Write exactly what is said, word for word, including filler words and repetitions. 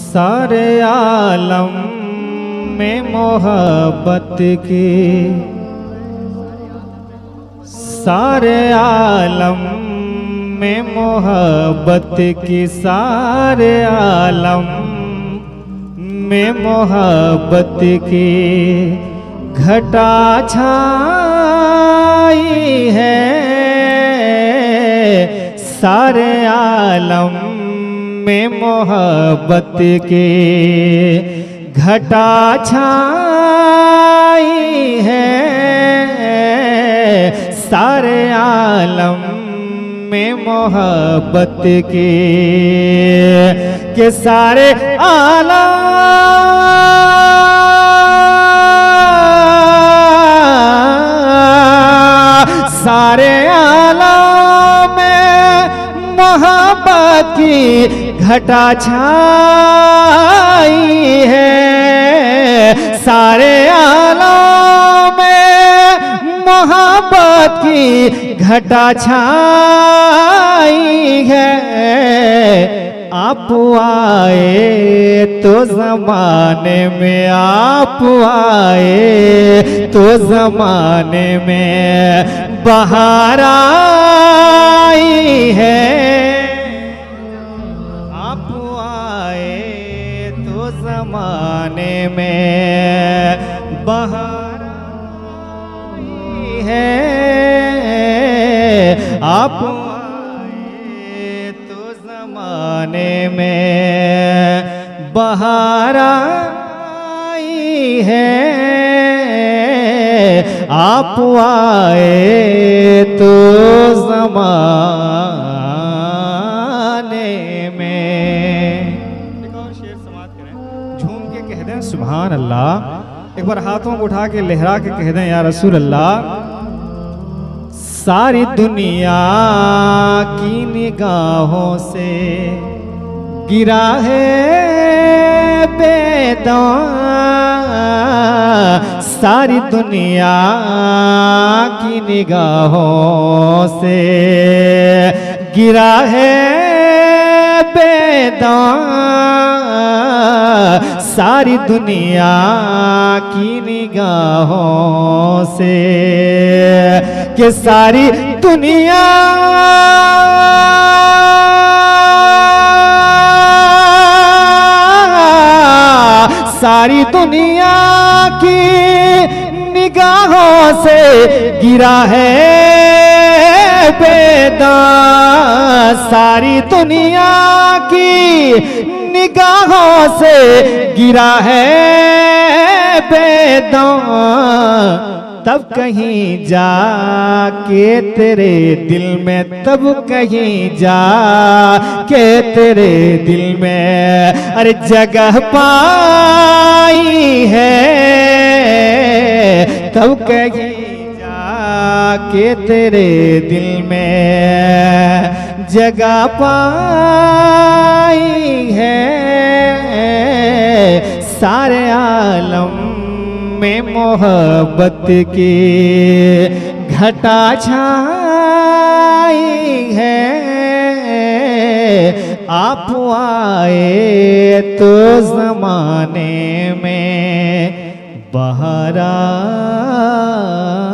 सारे आलम में मोहब्बत की, सारे आलम में मोहब्बत की, सारे आलम में मोहब्बत की घटा छाई है। सारे आलम में मोहब्बत के घटा छाई है। सारे आलम में मोहब्बत के के सारे आलम सारे आलम में मोहब्बत की घटा छाई है। सारे आलम में मोहब्बत की घटा छाई है। आप आए तो ज़माने में, आप आए तो ज़माने में बहार आई है। आप आए तो ज़माने में बहार आई है। आप ज़माने में बहार आई है। आप आए तो ज़माने में। एक और शेर समाप्त करें, झूम के कह दें सुभान अल्लाह। एक बार हाथों को उठा के लहरा के कह दें या रसूल अल्लाह। सारी दुनिया की निगाहों से गिरा है बेदाग। सारी दुनिया की निगाहों से गिरा है बेदाग। सारी दुनिया की निगाहों से कि सारी दुनिया सारी दुनिया की निगाहों से गिरा है बेदाग। सारी दुनिया की निगाहों से गिरा है बेदाग। तब कहीं जाके तेरे दिल में, तब कहीं जाके तेरे दिल में अरे जगह पाई है। तब कहीं जाके तेरे दिल में जगह पाई है। सारे आलम में मोहब्बत की घटा छाई है। आप आए तो ज़माने में बहार